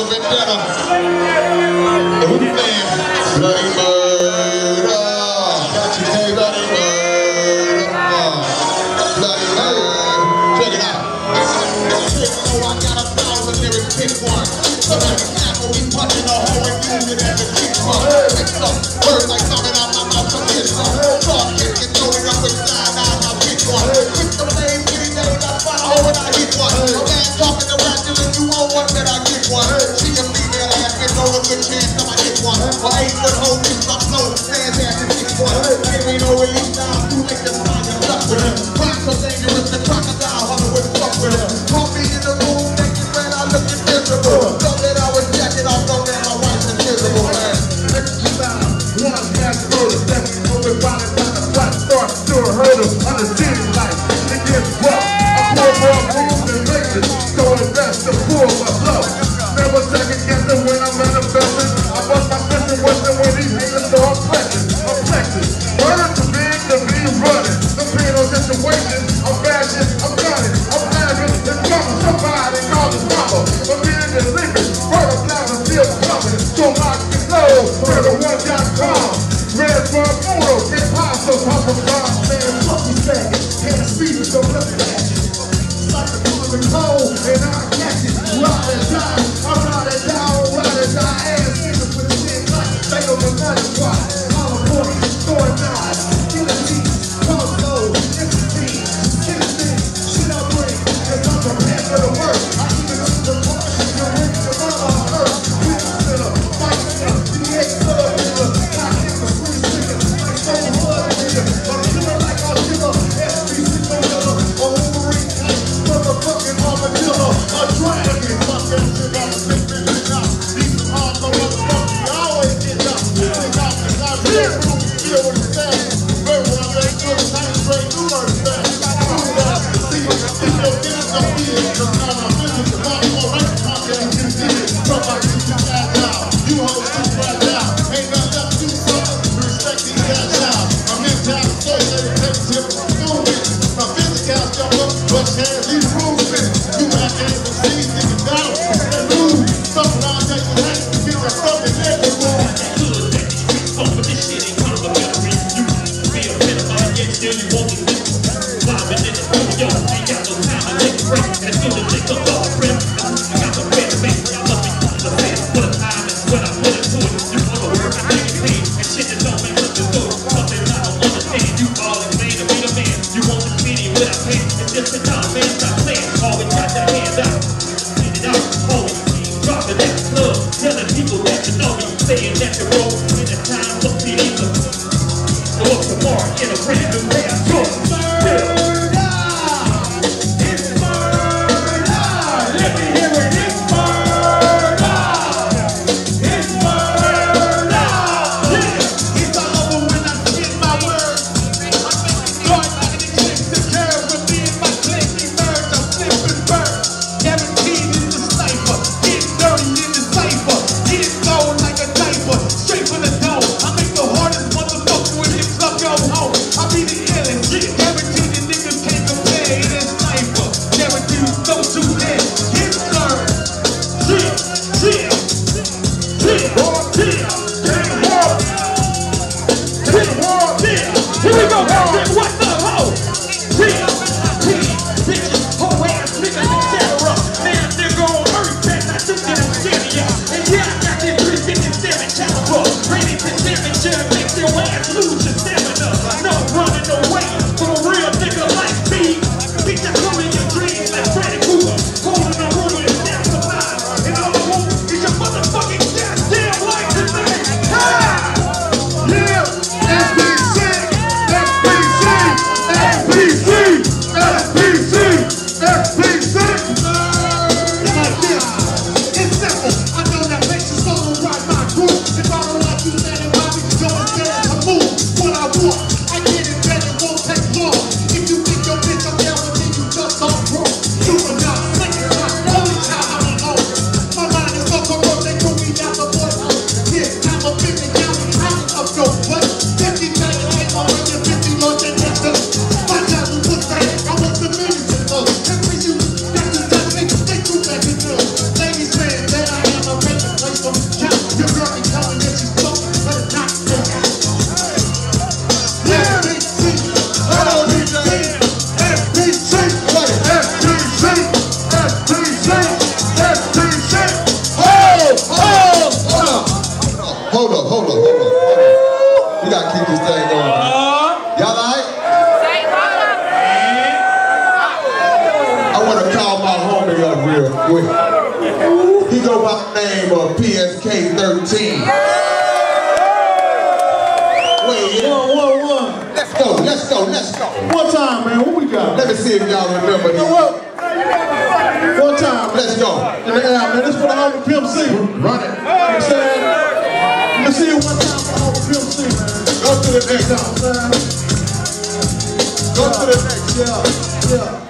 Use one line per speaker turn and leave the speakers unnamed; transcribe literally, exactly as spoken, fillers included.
bit better. The Wu Fam, Bloody Murder. Got you, hey, Bloody Murder. Bloody Murder. Check it out. Oh, I got a thousand lyrics, pick one. So every apple we punching a hole and use it as a kick one. Pick some words like coming out my mouth, some hit some. Talk, kick, and throw it up with side, now I pick one. Pick the blame, kitty, they got fire, hole and I hit one. A man talking to rap, and you want one, then I get one. She a female ass, and roll a good chance, I might hit one. For eight foot hole, things I'm slow, man's ass and six one. Ain't ain't no release now, too late to find and stuck with him. Crime so dangerous, the crocodile, holler with fuck with him. Call me in the room, naked when I look invisible. Know that I was jacking off, know that my wife's invisible, man.
One past murder, seven over body down the flat start, still heard of on the city life. It gets rough. I pour more things than liquor, so invest the poor my love. Never second guessing when I'm manifesting. I bust my fist and western when these haters start flexing. I'm flexing. Murder too big to be running. The pain on situation, I'm bashing, I'm gunning, I'm laughing, it's coming. Somebody call the mama. I'm being the liquor, murder down and still coming. So lock and low, murder one dot com. Red Bar Photo, get pasta, Papa God, man, fuck you saying. Can't speak with no left back. Like the common cold, and I catch it. Ride and die, I ride it down, ride and die. Ass niggas with the shit like they don't know nothing why. All the boys, store nine, kill a team, come low, it's a team, kill a team, shit I bring, cause I'm prepared for the work. I keep it up to the park, you're ready to run on earth. We don't fit up, fight it up, D eight club, nigga, got him a free nigga, like so blood, nigga, I'm killing like a killer, S three six oh killer, a Wolverine type, motherfucking armadillo, a dragon, fuck that shit, I'm a big bitch out, these are hardcore motherfuckers, you always get up, take off the time, yeah, deal with the staff, very well, they do the time straight, do learn that, do that, see, see your kids don't be it, cause now my business is all more right, I'm getting you did it, from my kids to that now, you hold too right now, ain't nothing left to do something, respect these guys now, I'm in town, so let it take tip, do it, my physical jump up, but hands, these rules fit, you back in the seas, niggas down, and move, something on that you hate, get that fucking head to move.
But this shit ain't complimentary. You be a pedophile, yet still you won't be listening. Vibing in the studio, ain't got no time to take a break. As soon as they come off the rim, I got the red face. I must be putting the fast for the time, and when I put it to it, you wanna work and make it pay. And shit that don't make nothing good, something I don't understand. You all in vain to be the man. You want the city without pain. It's just a time, man, stop playing. Always got your hands out, get it out, hold
rock with. He go by the name of P S K thirteen. Wait, yeah.
One, one, one.
Let's go, let's go, let's go.
One time, man. What we got?
Let me see if y'all remember
You know
this.
what? One time.
Let's go.
In the air, man. This for the homie Pimp C.
Run it.
You know what I'm saying? Let me see you one time for the homie Pimp C, man.
Go to the next
You know
time.
what I'm saying?
Go to the next.
Yeah, yeah.